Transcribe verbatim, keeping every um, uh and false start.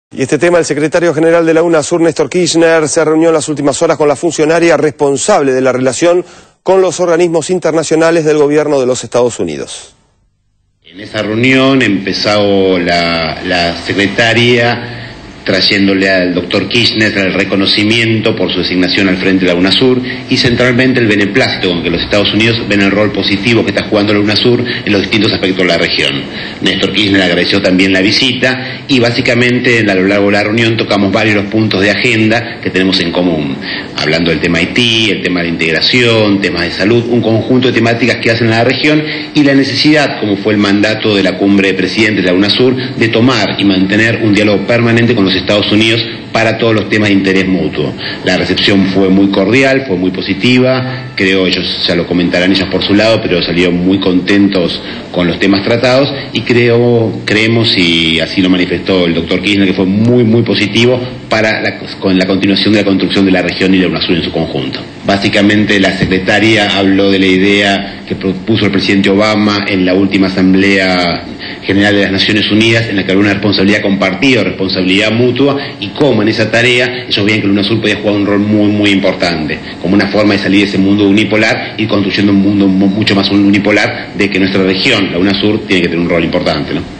Y este tema, el secretario general de la UNASUR, Néstor Kirchner, se reunió en las últimas horas con la funcionaria responsable de la relación con los organismos internacionales del gobierno de los Estados Unidos. En esa reunión empezó la, la secretaria trayéndole al doctor Kirchner el reconocimiento por su designación al frente de la UNASUR y centralmente el beneplácito con que los Estados Unidos ven el rol positivo que está jugando la UNASUR en los distintos aspectos de la región. Néstor Kirchner agradeció también la visita y básicamente a lo largo de la reunión tocamos varios puntos de agenda que tenemos en común, hablando del tema Haití, el tema de integración, temas de salud, un conjunto de temáticas que hacen en la región y la necesidad, como fue el mandato de la cumbre de presidentes de la UNASUR, de tomar y mantener un diálogo permanente con los Estados Unidos para todos los temas de interés mutuo. La recepción fue muy cordial, fue muy positiva, creo, ellos ya lo comentarán ellos por su lado, pero salieron muy contentos con los temas tratados y creo, creemos, y así lo manifestó el doctor Kirchner, que fue muy, muy positivo para la, con la continuación de la construcción de la región y de UNASUR en su conjunto. Básicamente la secretaria habló de la idea que propuso el presidente Obama en la última Asamblea General de las Naciones Unidas, en la que había una responsabilidad compartida, responsabilidad mutua, y cómo en esa tarea ellos veían que la UNASUR podía jugar un rol muy, muy importante, como una forma de salir de ese mundo unipolar y construyendo un mundo mucho más unipolar, de que nuestra región, la UNASUR, tiene que tener un rol importante, ¿no?